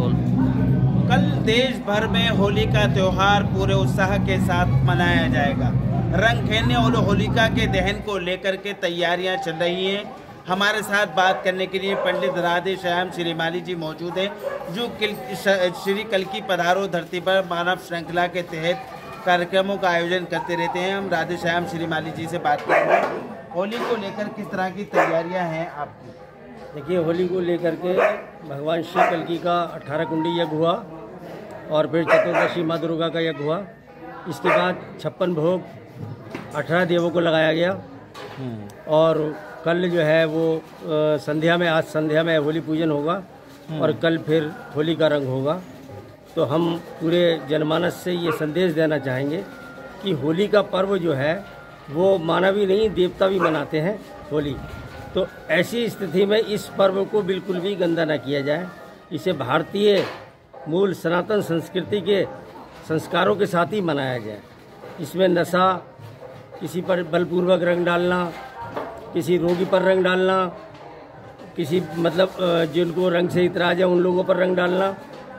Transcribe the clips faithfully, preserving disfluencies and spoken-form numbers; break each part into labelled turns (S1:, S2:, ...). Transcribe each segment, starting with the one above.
S1: Soul.
S2: कल देश भर में होली का त्यौहार पूरे उत्साह के साथ मनाया जाएगा। रंग खेलने और होलिका के दहन को लेकर के तैयारियां चल रही हैं। हमारे साथ बात करने के लिए पंडित राधे श्याम श्रीमाली जी मौजूद हैं, जो श्री कल की पधारो धरती पर मानव श्रृंखला के तहत कार्यक्रमों का आयोजन करते रहते हैं। हम राधे श्याम श्रीमाली जी से बात करेंगे। होली को लेकर किस तरह की तैयारियां हैं आपकी?
S1: देखिए, होली को लेकर के भगवान श्री कल्की का अठारह कुंडी यज्ञ हुआ और फिर चतुर्दशी माँ दुर्गा का यज्ञ हुआ। इसके बाद छप्पन भोग अठारह देवों को लगाया गया और कल जो है वो आ, संध्या में आज संध्या में होली पूजन होगा और कल फिर होली का रंग होगा। तो हम पूरे जनमानस से ये संदेश देना चाहेंगे कि होली का पर्व जो है वो मानव ही नहीं देवता भी मनाते हैं होली। तो ऐसी स्थिति में इस पर्व को बिल्कुल भी गंदा न किया जाए। इसे भारतीय मूल सनातन संस्कृति के संस्कारों के साथ ही मनाया जाए। इसमें नशा, किसी पर बलपूर्वक रंग डालना, किसी रोगी पर रंग डालना, किसी मतलब जिनको रंग से इतराज है उन लोगों पर रंग डालना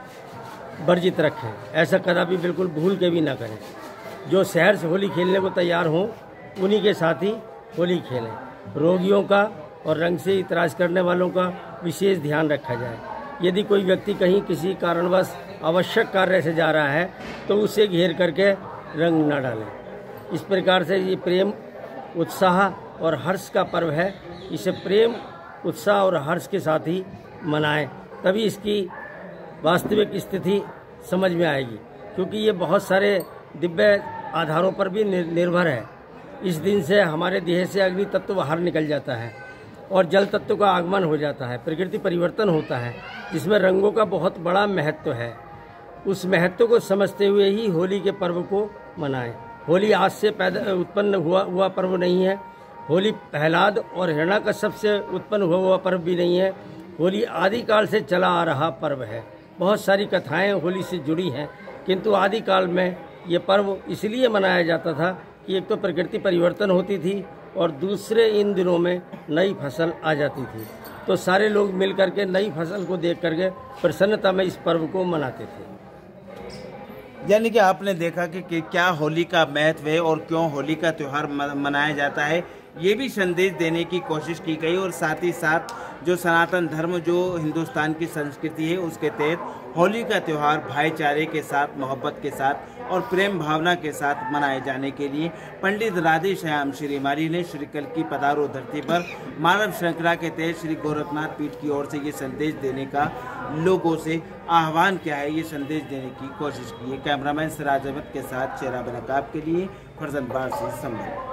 S1: वर्जित रखें। ऐसा कदापि बिल्कुल भूल के भी ना करें। जो शहर से होली खेलने को तैयार हों उन्हीं के साथ ही होली खेलें। रोगियों का और रंग से इतराज़ करने वालों का विशेष ध्यान रखा जाए। यदि कोई व्यक्ति कहीं किसी कारणवश आवश्यक कार्य से जा रहा है तो उसे घेर करके रंग न डालें। इस प्रकार से ये प्रेम, उत्साह और हर्ष का पर्व है। इसे प्रेम, उत्साह और हर्ष के साथ ही मनाएं, तभी इसकी वास्तविक स्थिति समझ में आएगी। क्योंकि ये बहुत सारे दिव्य आधारों पर भी निर्भर है। इस दिन से हमारे देह से अग्नि तत्व बाहर निकल जाता है और जल तत्व का आगमन हो जाता है। प्रकृति परिवर्तन होता है, जिसमें रंगों का बहुत बड़ा महत्व है। उस महत्व को समझते हुए ही होली के पर्व को मनाएं। होली आज से पैदा उत्पन्न हुआ हुआ पर्व नहीं है। होली प्रहलाद और हिरण्याकश्यप से उत्पन्न हुआ हुआ पर्व भी नहीं है। होली आदिकाल से चला आ रहा पर्व है। बहुत सारी कथाएं होली से जुड़ी हैं, किंतु आदिकाल में ये पर्व इसलिए मनाया जाता था कि एक तो प्रकृति परिवर्तन होती थी और दूसरे इन दिनों में नई फसल आ जाती थी। तो सारे लोग मिल करके नई फसल को देख करके प्रसन्नता में इस पर्व को मनाते थे।
S2: यानी कि आपने देखा कि, कि क्या होली का महत्व है और क्यों होली का त्यौहार मनाया जाता है, ये भी संदेश देने की कोशिश की गई। और साथ ही साथ जो सनातन धर्म, जो हिंदुस्तान की संस्कृति है, उसके तहत होली का त्यौहार भाईचारे के साथ, मोहब्बत के साथ और प्रेम भावना के साथ मनाए जाने के लिए पंडित राधे श्याम श्रीमाली ने श्री कल की पधारो धरती पर मानव श्रृंखला के तहत श्री गोरखनाथ पीठ की ओर से ये संदेश देने का लोगों से आह्वान किया है, ये संदेश देने की कोशिश की है। कैमरामैन सिराज अहमद के साथ चेहरा बनकाब के लिए फरजंद बार से संबंध।